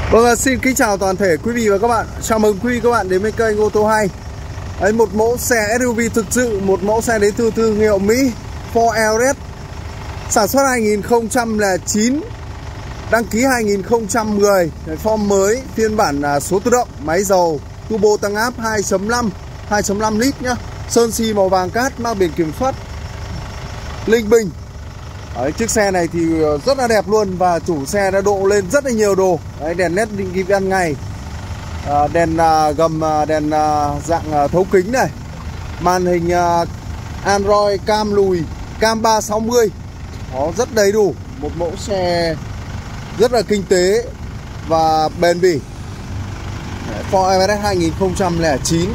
Vâng, xin kính chào toàn thể quý vị và các bạn. Chào mừng quý vị các bạn đến với kênh Ô tô Hay. Đấy, một mẫu xe SUV thực sự, một mẫu xe đến từ thương hiệu Mỹ, Ford Everest, sản xuất 2009, đăng ký 2010, form mới, phiên bản số tự động, máy dầu turbo tăng áp 2.5 lít nhá. Sơn xi màu vàng cát, mang biển kiểm soát Linh Bình. Đấy, chiếc xe này thì rất là đẹp luôn và chủ xe đã độ lên rất là nhiều đồ. Đấy, đèn led định kỳ ban ngày, đèn gầm, đèn dạng thấu kính này, màn hình Android, cam lùi, cam 360. Đó, rất đầy đủ, một mẫu xe rất là kinh tế và bền bỉ. Ford Everest 2009,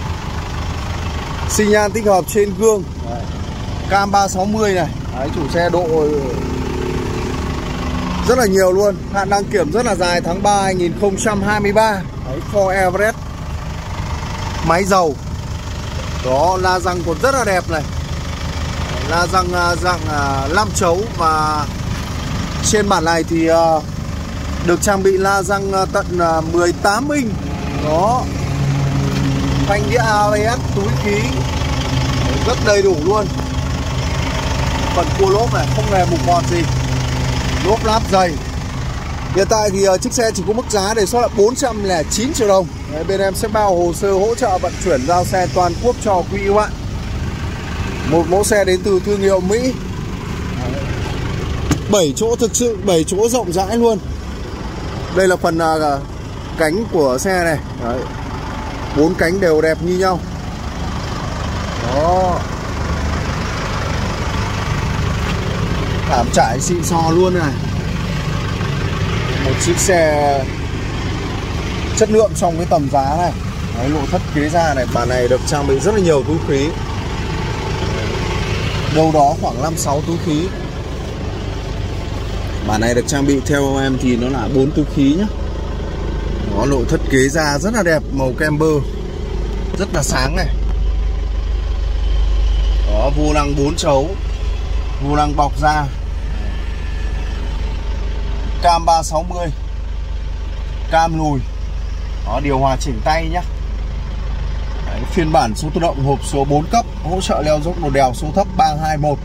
xi nhan tích hợp trên gương. Đấy, cam 360 này. Đấy, chủ xe độ rất là nhiều luôn. Hạn đăng kiểm rất là dài, tháng 3 2023. Đấy, Ford Everest, máy dầu. Đó, la răng còn rất là đẹp này. La răng dạng 5 chấu. Và trên bản này thì được trang bị la răng tận 18 inch. Đó, phanh đĩa ABS, túi khí, rất đầy đủ luôn. Phần cua lốp này không hề mục mọt gì, lốp láp dày. Hiện tại thì chiếc xe chỉ có mức giá đề xuất là 409 triệu đồng. Đấy, bên em sẽ bao hồ sơ hỗ trợ vận chuyển giao xe toàn quốc cho quý vị bạn. Một mẫu xe đến từ thương hiệu Mỹ, 7 chỗ thực sự, 7 chỗ rộng rãi luôn. Đây là phần cánh của xe này. Đấy, 4 cánh đều đẹp như nhau. Đó, thảm trải xịn sò luôn này. Một chiếc xe chất lượng trong cái tầm giá này. Đấy, nội thất kế ra này, bản này được trang bị rất là nhiều túi khí, đâu đó khoảng 5-6 túi khí. Bản này được trang bị theo em thì nó là 4 túi khí nhá. Đó, nội thất kế ra rất là đẹp, màu camber rất là sáng này. Đó, vô lăng 4 chấu, vô lăng bọc da, cam 360, cam lùi. Đó, điều hòa chỉnh tay nhá. Đấy, phiên bản số tự động, hộp số 4 cấp, hỗ trợ leo dốc đồ đèo số thấp 321.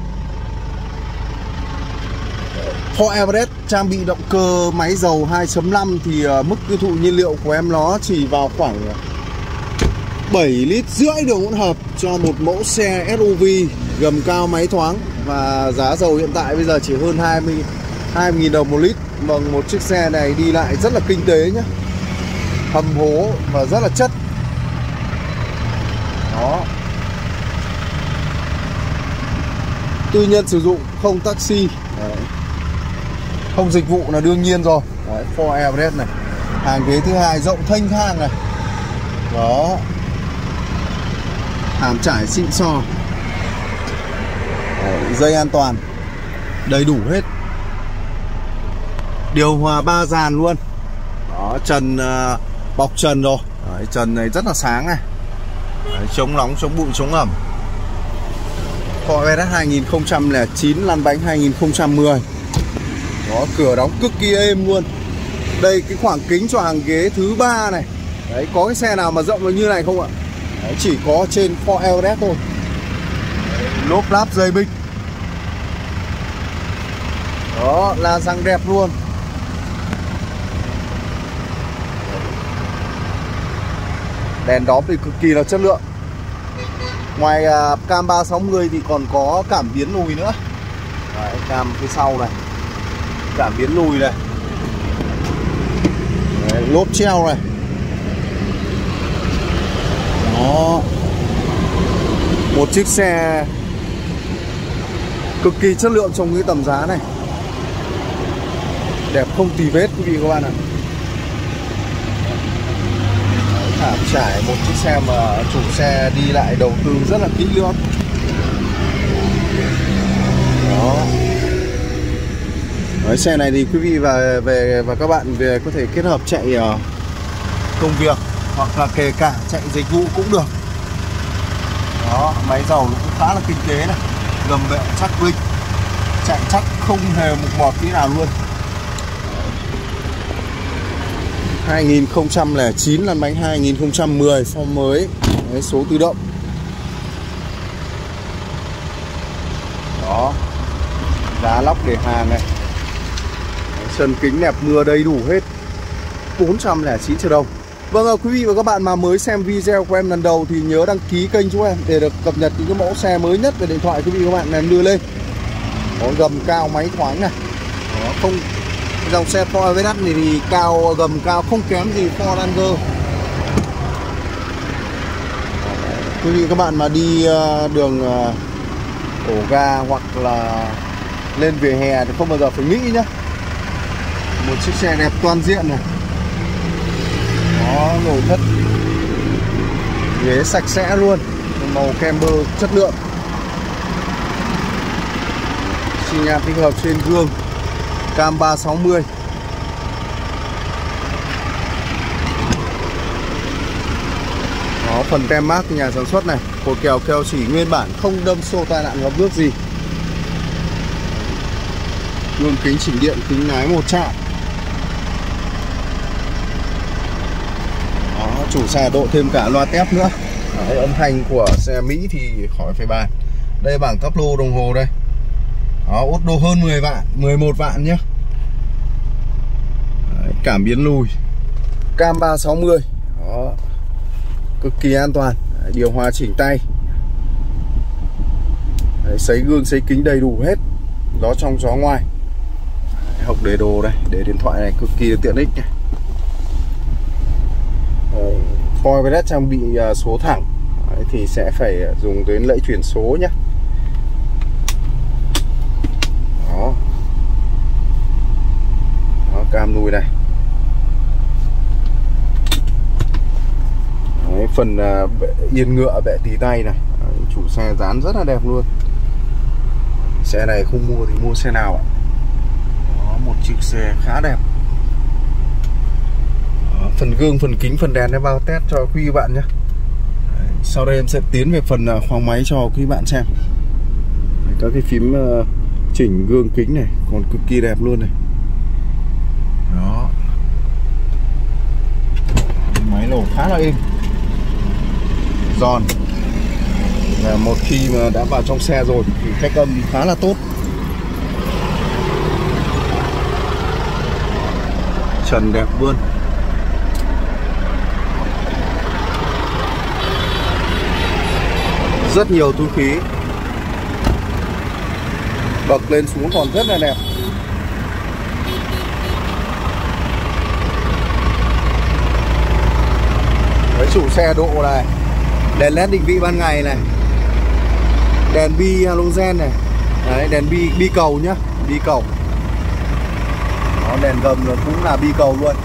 Ford Everest trang bị động cơ máy dầu 2.5 thì mức tiêu thụ nhiên liệu của em nó chỉ vào khoảng 7,5 lít đường hỗn hợp cho một mẫu xe SUV gầm cao máy thoáng. Và giá dầu hiện tại bây giờ chỉ hơn 20.000 đồng một lít. Bằng một chiếc xe này đi lại rất là kinh tế nhé, hầm hố và rất là chất. Đó, tư nhân sử dụng, không taxi. Đấy, không dịch vụ là đương nhiên rồi. Đấy, Ford Everest này, hàng ghế thứ hai rộng thênh thang này. Đó, thảm trải xịn sò. Đấy, dây an toàn đầy đủ hết, điều hòa 3 dàn luôn. Đó, trần bọc trần rồi. Đấy, trần này rất là sáng này. Đấy, chống nóng, chống bụi, chống ẩm. Ford Everest 2009, lăn bánh 2010. Đó, cửa đóng cực kỳ êm luôn. Đây, cái khoảng kính cho hàng ghế thứ 3 này. Đấy, có cái xe nào mà rộng như này không ạ? Đấy, chỉ có trên Ford Everest thôi. Đấy, lốp láp dày bịch. Đó, la răng đẹp luôn. Đèn đóm thì cực kỳ là chất lượng. Ngoài cam 360 thì còn có cảm biến lùi nữa. Đấy, cam phía sau này, cảm biến lùi này. Đấy, lốp treo này. Đó, một chiếc xe cực kỳ chất lượng trong cái tầm giá này, đẹp không tì vết quý vị các bạn ạ. Thảm trải, một chiếc xe mà chủ xe đi lại đầu tư rất là kỹ lưỡng. Đó, đấy, xe này thì quý vị và các bạn về có thể kết hợp chạy công việc hoặc là kể cả chạy dịch vụ cũng được. Đó, máy dầu nó cũng khá là kinh tế này, gầm bệ chắc vinh, chạy chắc không hề mục mọt tí nào luôn. 2009 lăn bánh 2010 form mới. Đấy, số tự động. Đó, giá lóc để hàng này. Đấy, sân kính đẹp, mưa đầy đủ hết. 409 triệu đồng. Vâng, quý vị và các bạn mà mới xem video của em lần đầu thì nhớ đăng ký kênh cho em để được cập nhật những cái mẫu xe mới nhất về điện thoại quý vị và các bạn em đưa lên. Có gầm cao, máy thoáng này. Đó, không dòng xe Ford Everest này thì cao, gầm cao không kém gì Ford Ranger. Quý vị các bạn mà đi đường ổ ga hoặc là lên vỉa hè thì không bao giờ phải nghĩ nhá. Một chiếc xe đẹp toàn diện này. Đó, nội thất ghế sạch sẽ luôn, màu camber chất lượng, xi nhan tích hợp trên gương, cam 360. Đó, phần tem mác từ nhà sản xuất này, cột kèo keo chỉ nguyên bản, không đâm xô tai nạn ngập nước gì. Gương kính chỉnh điện, kính lái một chạm. Chủ xe độ thêm cả loa tép nữa. Đấy, âm thanh của xe Mỹ thì khỏi phải bàn. Đây bảng táp lô đồng hồ đây. Đó, ốt độ hơn 10 vạn, 11 vạn nhé. Đấy, cảm biến lùi, cam 360. Đó, cực kỳ an toàn. Đấy, điều hòa chỉnh tay. Đấy, sấy gương, sấy kính đầy đủ hết. Gió trong gió ngoài. Đấy, hộc để đồ đây, để điện thoại này cực kỳ tiện ích này. Ford Everest trang bị số thẳng. Đấy, thì sẽ phải dùng đến lẫy chuyển số nhé. Đó. Đó, cam lùi này. Đấy, phần yên ngựa bệ tì tay này. Đấy, chủ xe dán rất là đẹp luôn. Xe này không mua thì mua xe nào ạ? Đó, một chiếc xe khá đẹp. Phần gương, phần kính, phần đèn em bao test cho quý bạn nhé. Sau đây em sẽ tiến về phần khoang máy cho quý bạn xem. Các cái phím chỉnh gương kính này còn cực kỳ đẹp luôn này. Đó, máy nổ khá là êm, giòn. Và một khi mà đã vào trong xe rồi thì cách âm khá là tốt. Trần đẹp luôn. Rất nhiều túi khí, bậc lên xuống còn rất là đẹp. Với chủ xe độ này, đèn led định vị ban ngày này, đèn bi halogen này. Đấy, đèn bi cầu nhá, bi cầu. Đó, đèn gầm cũng là bi cầu luôn.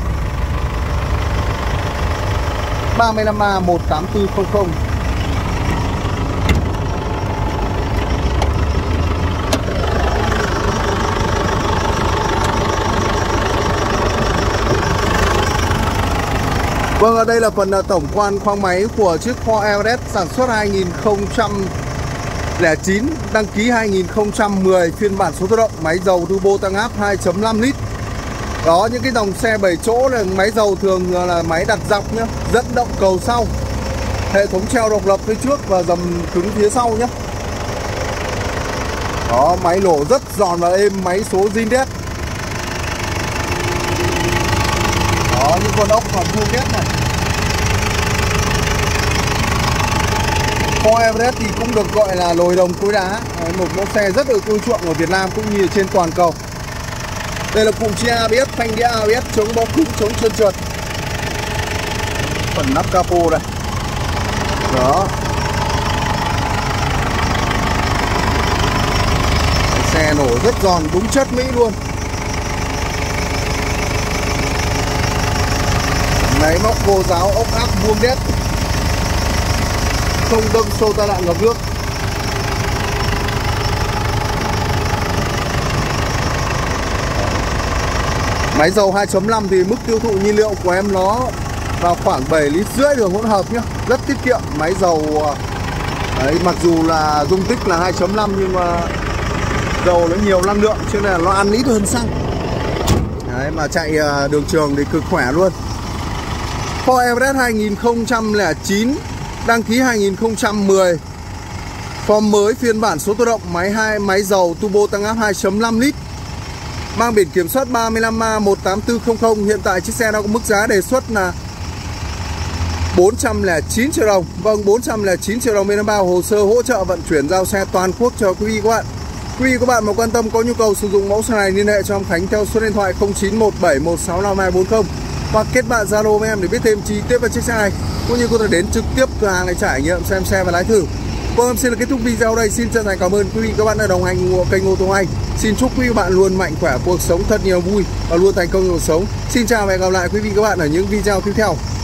35A 18400. Vâng, ở đây là phần tổng quan khoang máy của chiếc Ford Everest sản xuất 2009, đăng ký 2010, phiên bản số tự động, máy dầu turbo tăng áp 2.5 lít. Đó, những cái dòng xe 7 chỗ là máy dầu thường là máy đặt dọc nhá, dẫn động cầu sau, hệ thống treo độc lập phía trước và dầm cứng phía sau nhé. Đó, máy nổ rất giòn và êm, máy số zin. Đó, những con ốc còn vuông đét này. Ford Everest thì cũng được gọi là lồi đồng cối đá. Đấy, một mẫu xe rất được ưa chuộng ở Việt Nam cũng như trên toàn cầu. Đây là cụm chia ABS, phanh đĩa ABS, chống bó cứng, chống trơn trượt. Phần nắp capo đây. Đó. Xe nổ rất giòn, đúng chất Mỹ luôn. Máy móc cô giáo, ốc áp vuông đét, không đâm xô tai nạn ngập nước. Máy dầu 2.5 thì mức tiêu thụ nhiên liệu của em nó vào khoảng 7,5 lít đường hỗn hợp nhá, rất tiết kiệm. Máy dầu đấy, mặc dù là dung tích là 2.5 nhưng mà dầu nó nhiều năng lượng cho nên là nó ăn ít hơn xăng. Đấy, mà chạy đường trường thì cực khỏe luôn. Ford Everest 2009, đăng ký 2010. Form mới phiên bản số tự động, máy dầu turbo tăng áp 2.5 lít. Mang biển kiểm soát 35A18400. Hiện tại chiếc xe đang có mức giá đề xuất là 409 triệu đồng. Vâng, 409 triệu đồng bên bao hồ sơ hỗ trợ vận chuyển giao xe toàn quốc cho quý vị các bạn. Quý vị các bạn mà quan tâm có nhu cầu sử dụng mẫu xe này, liên hệ cho em Khánh theo số điện thoại 0917165240 hoặc kết bạn Zalo với em để biết thêm chi tiết về chiếc xe này, cũng như có thể đến trực tiếp cửa hàng để trải nghiệm xem xe và lái thử. Vâng, em xin được kết thúc video đây. Xin chân thành cảm ơn quý vị các bạn đã đồng hành ủng hộ kênh Ô Tô Hay. Xin chúc quý vị bạn luôn mạnh khỏe, cuộc sống thật nhiều vui và luôn thành công trong cuộc sống. Xin chào và hẹn gặp lại quý vị các bạn ở những video tiếp theo.